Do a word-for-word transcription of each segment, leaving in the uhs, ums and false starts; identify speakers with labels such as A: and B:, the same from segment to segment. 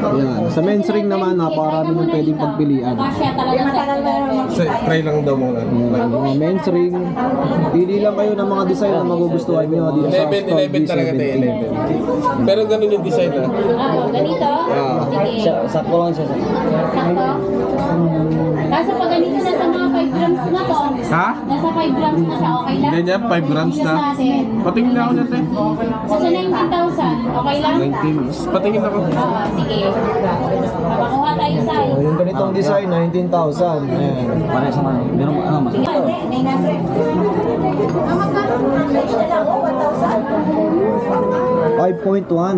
A: Yan. Sa men's ring naman, napakarami nung pwedeng pagpilian.
B: Sa, try lang daw muna.
A: Yan, mga men's ring. Pili lang kayo ng mga design na magugustuhan nyo. Dito sa
B: eleven, eleven talaga tayo, eleven. Pero ganun yung design na.
C: Ah, ganito?
B: Ah.
C: Sige.
A: Sakto lang siya.
C: Sakto? Kaso pag ganito na sa mga five grams na to,
B: Ha?
C: nasa five grams na siya, okay lang?
B: Ganyan, five grams na.
C: Ilas natin.
B: Patingin na ako natin.
C: So sa nineteen thousand, okay lang?
B: nineteen. Patingin ako.
C: Ah, sige. Makuha tayo sa
A: Oh, yung ganitong design, nineteen thousand. Ayan.
D: Para sa mga, meron ano mas.
A: five point one.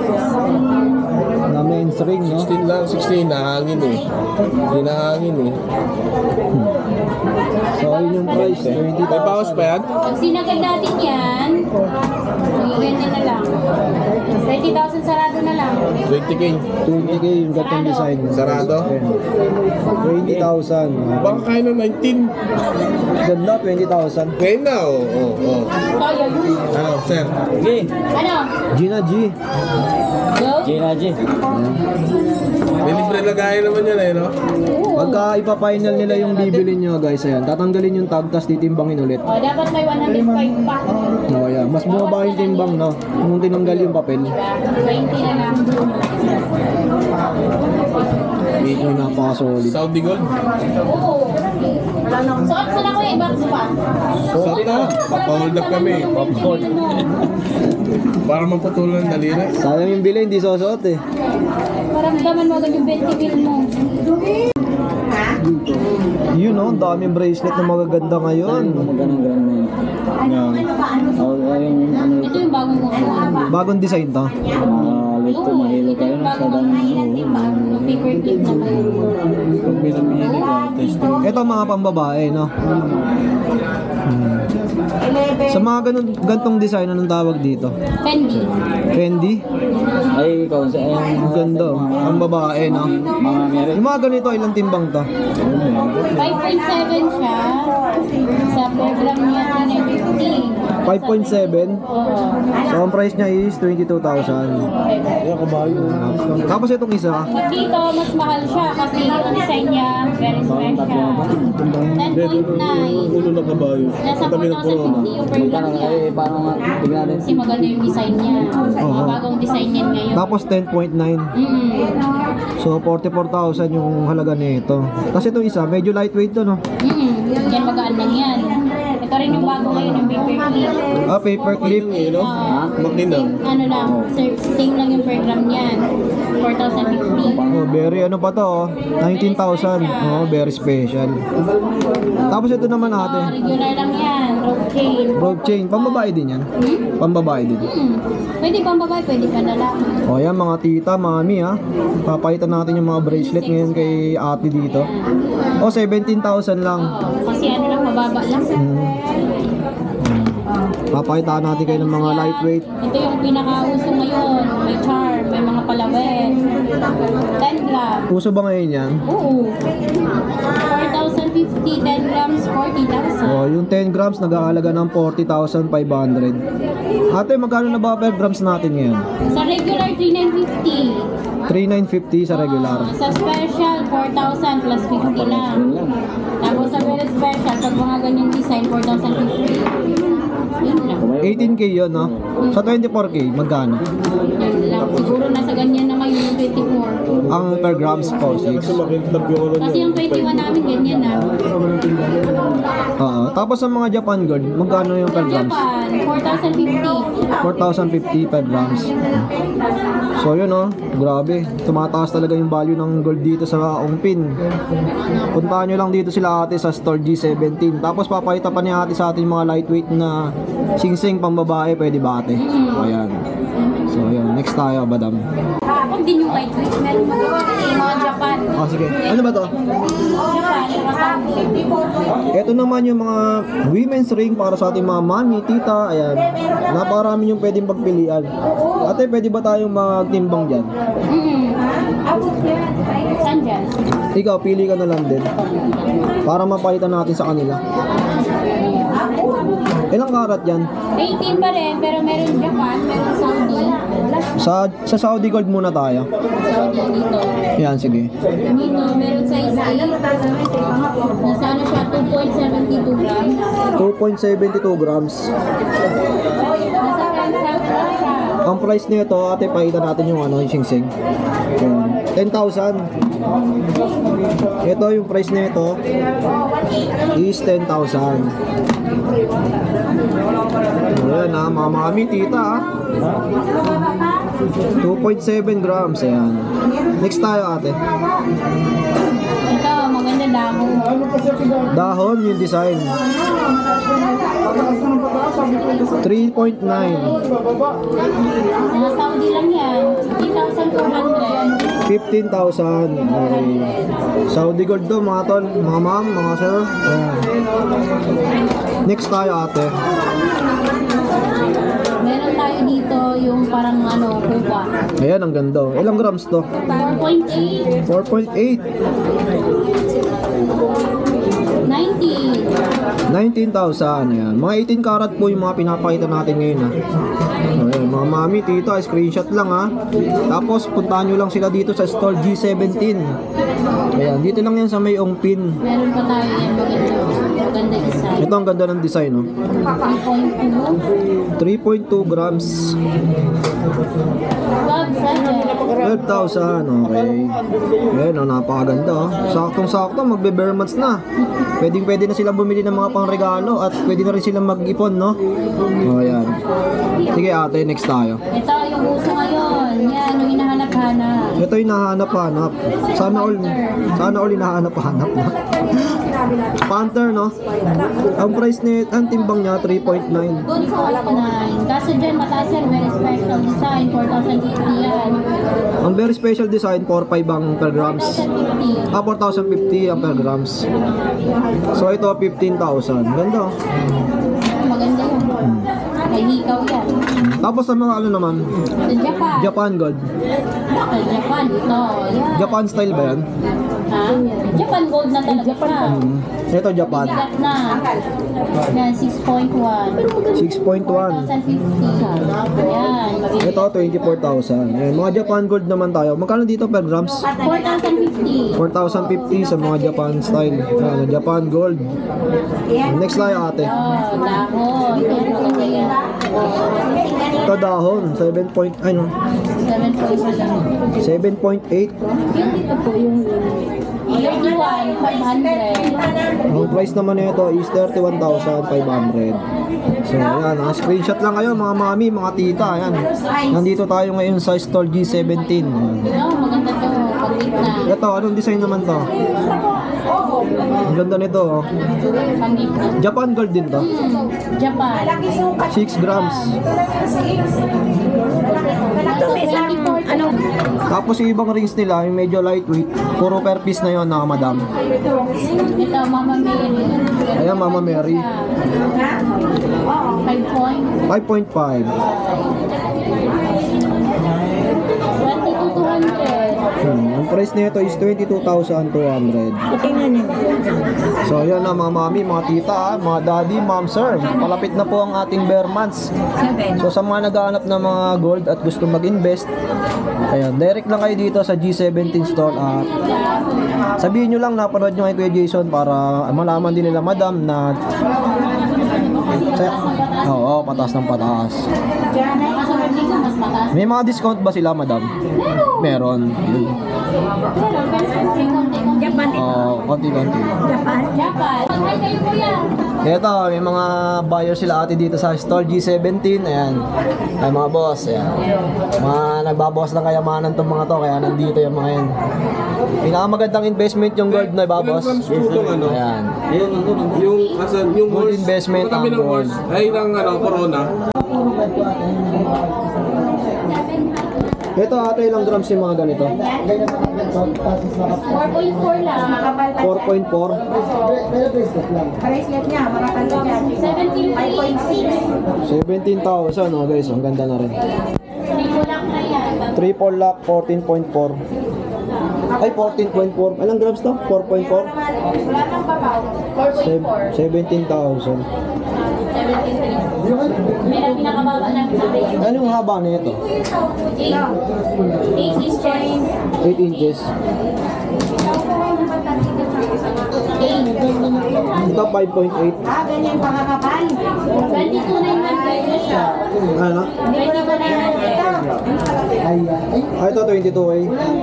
A: Na men's ring, no?
B: sixteen lang, sixteen. Nahangin eh. Hindi nahangin eh.
A: So, yun yung price, twenty
B: May bawas pa yan?
C: Pag sinagad natin yan, ganyan na lang. thirty thousand sarado na lang.
B: twenty K.
A: twenty K yung gatong design.
B: Sarado?
A: twenty thousand.
B: Baka kaya na nineteen.
A: Ganda, twenty thousand.
B: Ngayon na, oo. Oh, oh, oh.
C: Kaya yun.
B: Ano, sir?
D: Sige.
C: Ano?
A: Gina G.
C: Go?
D: Gina G.
B: May libre lagayan naman yan eh, no?
A: Pagka ipa-final nila yung bibili nyo guys, ayan, tatanggalin yung tag, tapos titimbangin ulit.
C: O, dapat may one hundred five pa.
A: No, ayan. Mas bumaba yung timbang, no? Nung tinanggal yung papel.
C: twenty na lang.
A: Ito yung napaka-solid.
B: Saudi Gold.
C: Oo. Suot mo na ko yung box pa.
B: Suot na. Papahold up kami.
C: Papahold.
B: Para maputulan ng daliri.
A: Sayang yung bili, hindi susuot eh.
C: Maramdaman mo agad yung ventibil mo.
A: Yun no, daming bracelet na magaganda ngayon.
D: Magandang ganun na yun.
A: Yan.
D: Oh, yung ano
C: Ito yung bagong kukuha.
A: Bagong design to.
D: ah, lito mahilo kayo na sa dami ng
C: Paper clip na kayo.
B: Pag may namili ka, testing.
A: Ito mga pambabae, no? Hmm. Sa mga ganun, gantong design, anong tawag dito?
C: Fendi.
A: Fendi?
D: ay ikaw sa
A: Ang ganda, oh. Ang babae, no?
D: mga meron.
A: Yung mga ganito, ilang timbang to?
C: five point seven siya. Sa program niya, three fifty.
A: five point seven.
C: Oo.
A: So, ang price niya is twenty-two thousand.
B: Kaya kabayo.
A: Tapos itong isa,
C: Pag dito, mas mahal siya kasi yung design niya, very special. ten point nine.
B: Ulo na kabayo.
C: Nasa four thousand fifty yung per gram niya.
D: Eh, paano nga, tignan natin.
C: Kasi maganda yung design niya. Mga bagong design niya ngayon.
A: tapos ten point nine.
C: Mm.
A: So, forty-four thousand yung halaga nito. Tapos itong isa, medyo lightweight to, no?
C: Mm. Yan, magaan lang yan. Ito rin yung bago ngayon, yung paper clip.
A: Ah, paper clip.
B: No?
C: Ah,
B: Makinang.
C: ano lang, sir, same lang yung per gram niyan. four thousand fifty.
A: Oh, very ano pa to, oh. nineteen thousand. Oh, very special. Tapos ito naman
C: Ah,
A: ate.
C: regular lang yan, rope chain.
A: Rope chain, pambabae din yan.
C: Hmm?
A: Pambabae din.
C: Hmm. Pwede pang babae, pwede pa lalaki.
A: O yan mga tita, mami ha. Papaitan natin yung mga bracelet ngayon kay ate dito. O seventeen thousand lang.
C: Oo, kasi ano lang, mababa lang.
A: Hmm. Papakitaan natin kayo ng mga lightweight.
C: Ito yung pinaka-uso ngayon. May charm, may mga palawin. ten grams.
A: Uso ba ngayon yan?
C: Oo. four thousand fifty, ten grams, forty thousand.
A: O yung ten grams nag-aalaga ng forty thousand five hundred. Ate, magkano na ba per grams natin ngayon?
C: Sa regular, three thousand nine hundred fifty.
A: three thousand nine hundred fifty sa regular.
C: Ah, sa special, four thousand plus fifty lang. Tapos sa very special, pag mga ganyang design, four thousand fifty. Yun lang.
A: eighteen K yun, no? Sa twenty-four K, magkano?
C: Yun lang. Siguro nasa ganyan na ngayon yung twenty-four.
A: Ang per grams po, six.
B: Makintab yung ano
C: Kasi yung twenty-one namin ganyan na.
A: Oo. Tapos sa mga Japan gold, magkano yung per grams?
C: Japan, four thousand fifty.
A: four thousand fifty per grams. So yun oh, grabe. Tumataas talaga yung value ng gold dito sa Ongpin. Puntahan nyo lang dito sila ate sa store G seventeen. Tapos papakita pa ni ate sa atin mga lightweight na singsing pang babae, pwede ba ate? So ayan. So yun, next tayo, madam.
C: Huwag din yung lightweight. Meron mga yung mga Japan.
A: Oh, sige. Ano ba to?
C: Japan, Japan.
A: Ito naman yung mga women's ring para sa ating mga mami, tita, ayan. Napakarami yung pwedeng pagpilian. Ate, pwede ba tayong magtimbang dyan?
C: Mm. Saan dyan?
A: Ikaw, pili ka na lang din. Para mapalitan natin sa kanila. Ilang karat yan?
C: eighteen pa rin, pero meron Japan, meron Saudi.
A: Sa, sa Saudi Gold muna tayo.
C: Saudi dito.
A: Yan, sige.
C: Dito, meron size eight. Nasa ano siya, two point seven two grams.
A: two point seven two grams.
C: Nasa ten South siya.
A: Ang price nito, ate, pakita natin yung ano, yung singsing. Yan. ten thousand. Ito, yung price nito is ten thousand. Ayan ha, mga mami, tita ha. two point seven grams, ayan. Next tayo, ate.
C: Ito, maganda damo.
A: Dahon, yung design. three point nine.
C: Mga Saudi lang yan. fifteen thousand four hundred.
A: fifteen thousand. Okay. Saudi Gold do, mga tol, mga ma'am, mga sir. Ayan. Next tayo, ate.
C: Meron tayo dito yung parang ano, kupa.
A: Ayan, ang ganda. Ilang grams to?
C: four point eight.
A: four point eight.
C: ninety.
A: nineteen thousand. Ayan. Mga eighteen karat po yung mga pinapakita natin ngayon ha. Ayan, mga mami, tita, screenshot lang ha. Tapos puntahan nyo lang sila dito sa store G seventeen. Ayan, dito lang yan sa may Ongpin.
C: Meron pa tayo yan, maganda. Maganda design.
A: Ito ang ganda ng design no.
C: three point two.
A: three point two grams.
C: twelve seven.
A: twelve thousand. Okay. Ayan, oh, napakaganda oh. Saktong-sakto, magbe-bare months na. Pwedeng pwede na silang bumili ng mga pangregalo at pwede na rin silang mag-ipon, no? O, ayan. Sige ate, next tayo.
C: Ito yung uso ngayon. Yan, yung hinahanap-hanap.
A: Ito yung nahanap-hanap. Sana all, sana all hinahanap-hanap na. Panther, no? Ang price ni, ang timbang niya, three point nine.
C: Good for nine. Kaso dyan, mataas yan. Very special design. four thousand fifty yan.
A: Ang very special design, four point five ang per grams.
C: four thousand fifty.
A: Ah, four thousand fifty ang per grams. So, ito, fifteen thousand. Ganda, oh.
C: Maganda yun. May hikaw yan.
A: Tapos sa mga ano naman,
C: Sa Japan.
A: Japan Gold.
C: Sa Japan, ito. Yan.
A: Japan style ba yan?
C: Ha? Japan gold na talaga siya.
A: Hmm. Ito Japan.
C: Bigat na. Yan, six point one.
A: six point one.
C: four thousand fifty. Yan. Mabigat.
A: Ito twenty-four thousand. Ayan, mga Japan Gold naman tayo. Magkano dito per grams?
C: four thousand fifty.
A: four thousand fifty sa mga Japan style. Ayan, Japan Gold. Next tayo ate.
C: Oh, dahon. Yan, maganda yan.
A: Ito dahon. seven point, ano?
C: seven point one.
A: seven point eight.
C: Yung dito po yung thirty-one, five hundred.
A: Ang price naman nito is thirty-one thousand five hundred. So ayan, ah, screenshot lang kayo mga mami, mga tita. Ayan. Nandito tayo ngayon sa store G seventeen. Ayan.
C: Oh, maganda to. Pag-git na.
A: Ito, anong design naman to? Ang ganda nito, oh.
C: Pag-git na.
A: Japan Gold din to.
C: Japan.
A: six grams.
C: twenty-four. Ano?
A: Tapos yung ibang rings nila, yung medyo lightweight, puro per piece na yon na madam.
C: Ito, Mama Mary.
A: Ayan, Mama Mary.
C: five point.
A: five point five.
C: twenty-two two hundred.
A: Hmm, ang price nito is twenty-two thousand two hundred. So ayan na mga mami, mga tita, ah, mga daddy, ma'am, sir. Palapit na po ang ating bare months. So sa mga naghahanap ng mga gold at gusto mag-invest, ayan, direct lang kayo dito sa G seventeen store at sabihin nyo lang, napanood nyo kay Kuya Jason para malaman din nila madam na oo, oh, pataas ng pataas.
C: Kaso ko mas mataas.
A: May mga discount ba sila madam? Meron. Yun.
C: Pero, pero, konti-konti. Japan.
A: Oo, konti-konti.
C: Japan. Japan. Hi kayo kuya.
A: Ito, may mga buyer sila ate dito sa store G seventeen. Ayan. Ay mga boss. Ayan. Mga nagbabawas ng kayamanan tong mga to. Kaya nandito yung mga yan. Pinakamagandang investment yung gold na ibabawas.
B: Ilang grams po itong ano?
A: Ayan.
B: Yung, asan, yung
A: Gold
B: horse,
A: investment
B: katabi
A: ang
B: ng
A: gold.
B: horse, ay ng ano, corona.
A: Ito ate, ilang grams yung mga ganito?
C: four point four lang.
A: four point four.
C: Bracelet niya, makakalo dyan. seventeen point six.
A: seventeen thousand. Oh guys, ang ganda na rin.
C: Triple lang na yan.
A: Triple lock, fourteen point four. Ay, fourteen point four. Ilang grams to? four point four?
C: Wala nang babaw. four point four.
A: seventeen thousand.
C: seventy-three. May na pinakababa namin sa tayo.
A: Ano yung haba na ito?
C: eight inches.
A: eight inches. Ito five point eight.
C: twenty-two nine hundred na siya.
A: Ano?
C: twenty-two nine hundred.
A: Ah, ito twenty-two A.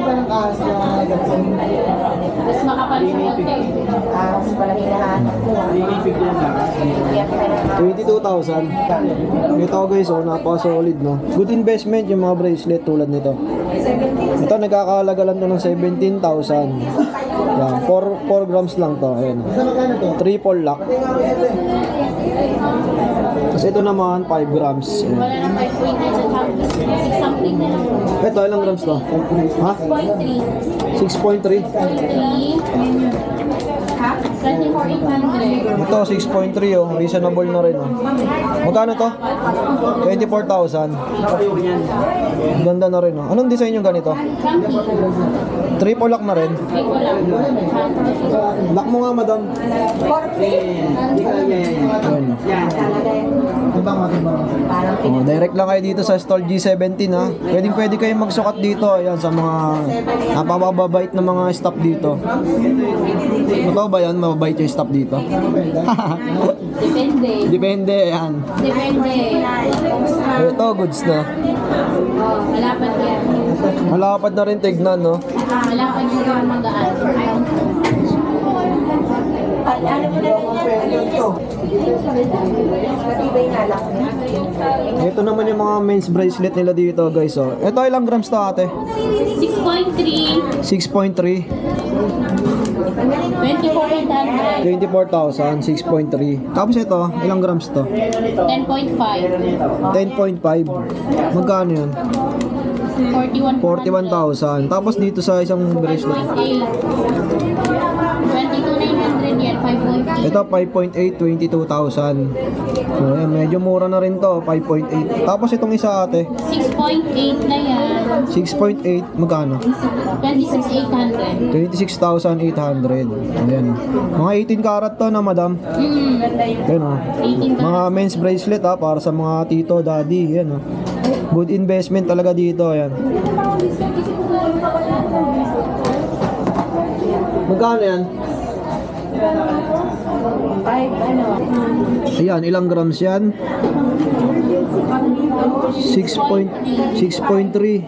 C: Mas makapal siya konti.
A: twenty-two thousand. Ito guys, oh, napaka-solid, no? Good investment yung mga bracelet tulad nito. Ito, nagkakahalaga lang to ng seventeen thousand. Yan, four grams lang to. Ayan. Triple lock. Tapos ito naman, five grams. Ayan.
C: Wala na five point nine sa Champions. six something na lang.
A: Ito, ilang grams to? Ha?
C: six point three.
A: six point three.
C: three. twenty-four eight hundred.
A: Ito, six point three, oh. Reasonable na rin, oh. Magkano to? twenty-four thousand. Ganda na rin, oh. Anong design yung ganito?
C: Champions.
A: Triple lock na rin.
C: May ko lang.
A: Lock mo nga, madam. Ayan, oh. Oh, direct lang kayo dito sa stall G seventeen, ha. Pwedeng pwede kayong magsukat dito. Ayan, sa mga napapababait na mga staff dito. Totoo ba yan? Mababait yung staff dito?
C: Depende.
A: Depende, ayan.
C: Depende.
A: Ito, goods na.
C: Oh, malapad yan.
A: Malapad na rin tignan, no?
C: Malapad yung magaan.
A: Ito naman yung mga men's bracelet nila dito, guys, oh. Ito, ilang grams to, ate?
C: six point three.
A: six point three.
C: twenty-four eight hundred.
A: twenty-four thousand, six point three. Tapos ito, ilang grams to?
C: ten point five.
A: ten point five. Magkano yun?
C: forty-one.
A: forty-one thousand. Tapos dito sa isang bracelet.
C: twenty-two nine hundred yan. five point eight.
A: Ito, five point eight, twenty-two thousand. So, ayan, medyo mura na rin to, five point eight. Tapos itong isa, ate,
C: six point eight na yan.
A: six point eight. Magkano?
C: twenty-six eight hundred.
A: twenty-six thousand eight hundred. Ayan. Mga eighteen karat to na, madam.
C: Mm.
A: Ayan, oh.
C: eighteen ka.
A: Mga men's bracelet, ha, para sa mga tito, daddy. Ayan, oh. Good investment talaga dito. Ayan. Magkano yan? Ayan, ilang grams yan? six point three.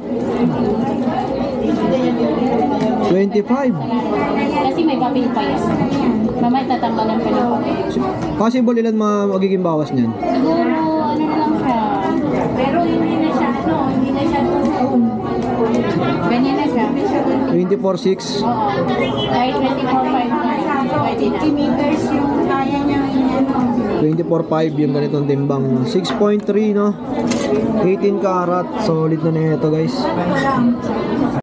A: twenty-five.
C: Kasi may papel pa yan. Mamaya tatanggalan pa lang.
A: Possible ilan mga magiging bawas niyan?
C: Siguro, ano na lang siya. Pero hindi na siya, ano, hindi na siya. Ganyan na siya.
A: twenty-four six.
C: Oo. Kahit twenty-four five na. Pwede na. meters yung kaya niya.
A: twenty-four five yung ganitong timbang. six point three, no? eighteen karat. Solid na nito, guys.